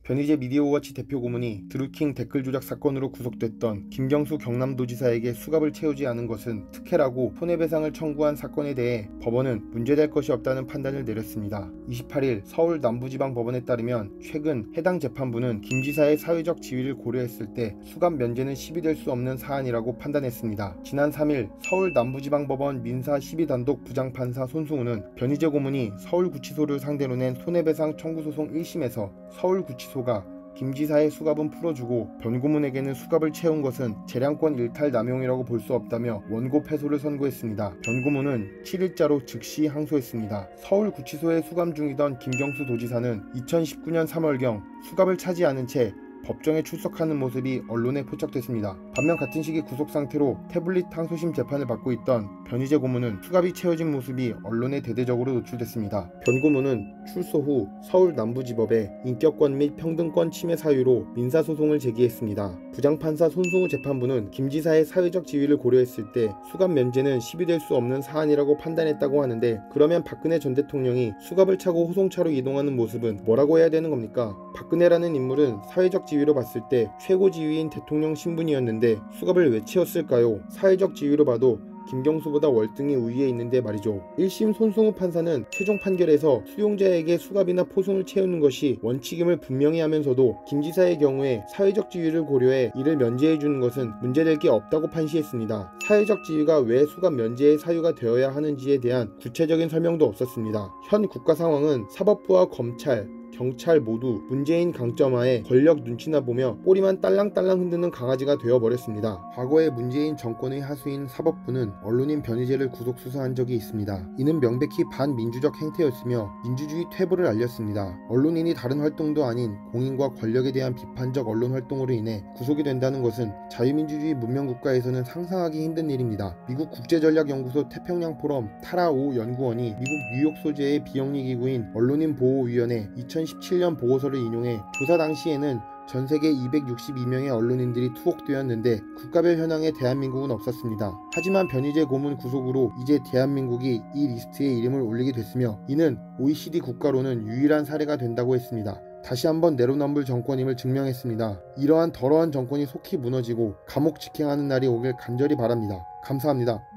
변희재 미디어워치 대표 고문이 드루킹 댓글 조작 사건으로 구속됐던 김경수 경남도지사에게 수갑을 채우지 않은 것은 특혜라고 손해배상을 청구한 사건에 대해 법원은 문제될 것이 없다는 판단을 내렸습니다. 28일 서울 남부지방법원에 따르면 최근 해당 재판부는 김 지사의 사회적 지위를 고려했을 때 수갑 면제는 시비될 수 없는 사안이라고 판단했습니다. 지난 3일 서울 남부지방법원 민사 12단독 부장판사 손승우는 변희재 고문이 서울구치소를 상대로 낸 손해배상 청구소송 1심에서 서울구치소가 김 지사의 수갑은 풀어주고 변 고문에게는 수갑을 채운 것은 재량권 일탈 남용이라고 볼 수 없다며 원고 패소를 선고했습니다. 변 고문은 7일자로 즉시 항소했습니다. 서울구치소에 수감 중이던 김경수 도지사는 2019년 3월경 수갑을 차지 않은 채 법정에 출석하는 모습이 언론에 포착됐습니다. 반면 같은 시기 구속 상태로 태블릿 항소심 재판을 받고 있던 변희재 고문은 수갑이 채워진 모습이 언론에 대대적으로 노출됐습니다. 변 고문은 출소 후 서울 남부지법에 인격권 및 평등권 침해 사유로 민사소송을 제기했습니다. 부장판사 손승우 재판부는 김 지사의 사회적 지위를 고려했을 때 수갑 면제는 시비될 수 없는 사안이라고 판단했다고 하는데, 그러면 박근혜 전 대통령이 수갑을 차고 호송차로 이동하는 모습은 뭐라고 해야 되는 겁니까? 박근혜라는 인물은 사회적 지위로 봤을 때 최고 지위인 대통령 신분이었는데 수갑을 왜 채웠을까요? 사회적 지위로 봐도 김경수보다 월등히 우위에 있는데 말이죠. 1심 손승우 판사는 최종 판결에서 수용자에게 수갑이나 포송을 채우는 것이 원칙임을 분명히 하면서도 김 지사의 경우에 사회적 지위를 고려해 이를 면제해주는 것은 문제될 게 없다고 판시했습니다. 사회적 지위가 왜 수갑 면제의 사유가 되어야 하는지에 대한 구체적인 설명도 없었습니다. 현 국가 상황은 사법부와 검찰, 경찰 모두 문재인 강점하에 권력 눈치나 보며 꼬리만 딸랑딸랑 흔드는 강아지가 되어버렸습니다. 과거에 문재인 정권의 하수인 사법부는 언론인 변희재를 구속 수사한 적이 있습니다. 이는 명백히 반민주적 행태였으며 민주주의 퇴보를 알렸습니다. 언론인이 다른 활동도 아닌 공인과 권력에 대한 비판적 언론 활동으로 인해 구속이 된다는 것은 자유민주주의 문명국가에서는 상상하기 힘든 일입니다. 미국 국제전략연구소 태평양 포럼 타라 오 연구원이 미국 뉴욕 소재의 비영리기구인 언론인보호위원회 2017년 보고서를 인용해 조사 당시에는 전 세계 262명의 언론인들이 투옥되었는데 국가별 현황에 대한민국은 없었습니다. 하지만 변희재 고문 구속으로 이제 대한민국이 이 리스트에 이름을 올리게 됐으며, 이는 OECD 국가로는 유일한 사례가 된다고 했습니다. 다시 한번 내로남불 정권임을 증명했습니다. 이러한 더러한 정권이 속히 무너지고 감옥 직행하는 날이 오길 간절히 바랍니다. 감사합니다.